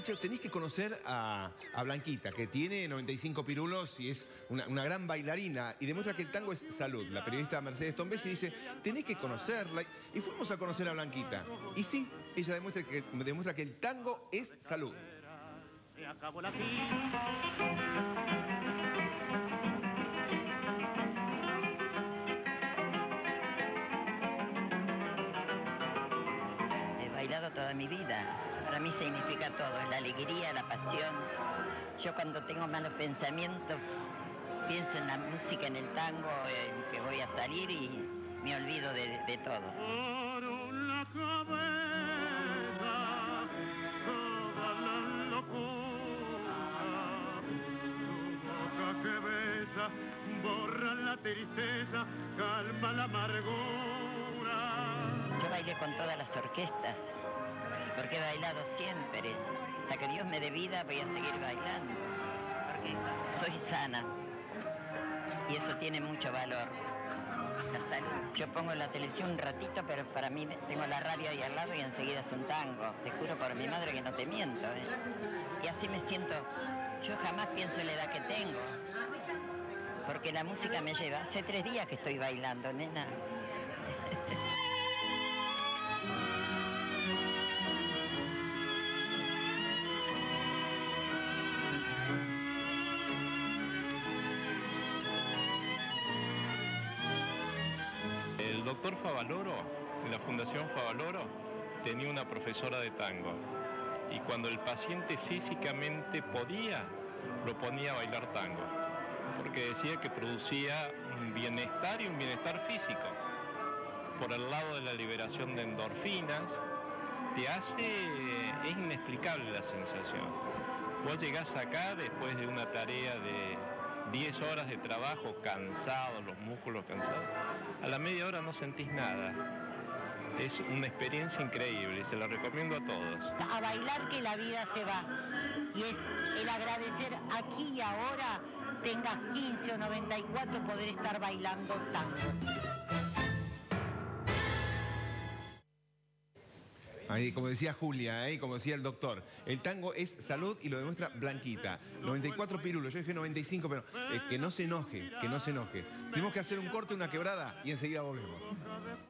Nacho, tenés que conocer a Blanquita, que tiene 95 pirulos y es una gran bailarina y demuestra que el tango es salud. La periodista Mercedes Tombesi dice, tenés que conocerla. Y fuimos a conocer a Blanquita. Y sí, ella demuestra que el tango es salud. Se acabó la He bailado toda mi vida. Para mí significa todo, la alegría, la pasión. Yo cuando tengo malos pensamientos pienso en la música, en el tango, en que voy a salir y me olvido de todo. por la cabeza, toda la locura, tu boca que besa, borra la tristeza, calma la amargura. Yo bailé con todas las orquestas, porque he bailado siempre. Hasta que Dios me dé vida voy a seguir bailando, porque soy sana y eso tiene mucho valor. La salud. Yo pongo la televisión un ratito, pero para mí tengo la radio ahí al lado y enseguida es un tango. Te juro por mi madre que no te miento. Y así me siento. Yo jamás pienso en la edad que tengo, porque la música me lleva. Hace 3 días que estoy bailando, nena. El doctor Favaloro, en la Fundación Favaloro, tenía una profesora de tango y cuando el paciente físicamente podía, lo ponía a bailar tango, porque decía que producía un bienestar y un bienestar físico. Por el lado de la liberación de endorfinas, es inexplicable la sensación. Vos llegás acá después de una tarea de 10 horas de trabajo, cansado, los músculos cansados. A la media hora no sentís nada. Es una experiencia increíble y se la recomiendo a todos. A bailar que la vida se va. Y es el agradecer aquí y ahora, tengas 15 o 94, poder estar bailando tango. Ahí, como decía Julia, como decía el doctor, el tango es salud y lo demuestra Blanquita. 94 pirulos, yo dije 95, pero que no se enoje, que no se enoje. Tenemos que hacer un corte, una quebrada y enseguida volvemos.